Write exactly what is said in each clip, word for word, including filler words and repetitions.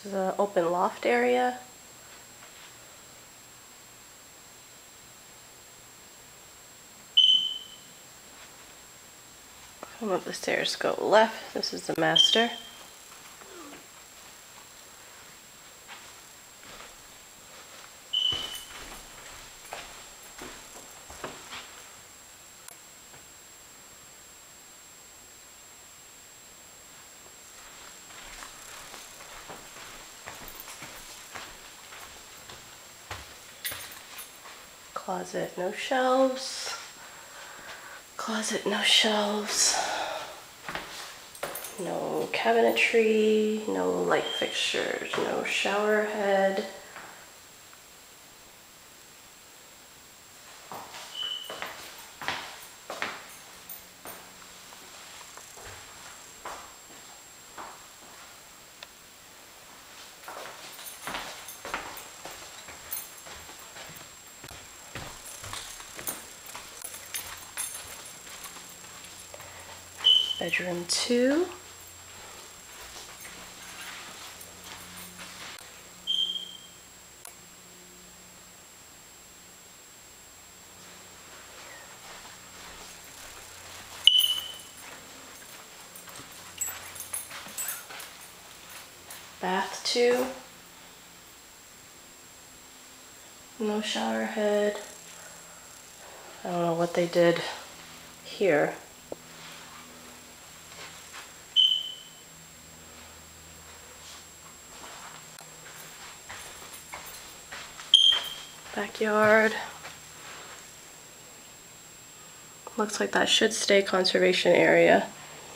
This is an open loft area. Come up the stairs, go left. This is the master. Closet, no shelves. Closet, no shelves. No cabinetry, no light fixtures, no shower head. Bedroom two. Bath two. No shower head. I don't know what they did here. Backyard. Looks like that should stay conservation area.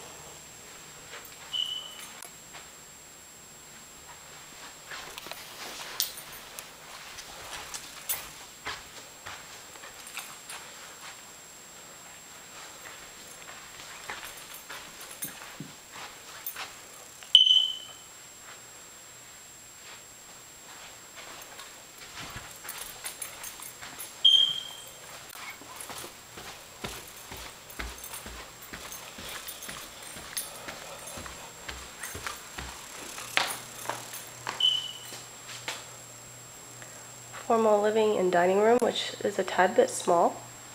Formal living and dining room, which is a tad bit small.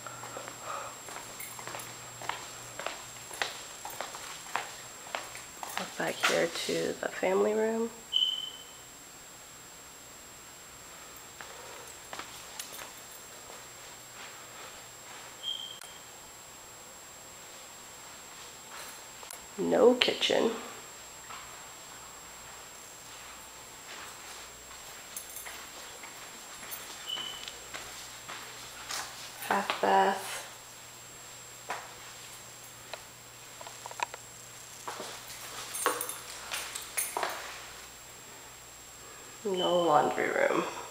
Look back here to the family room. No kitchen. Half bath. No laundry room.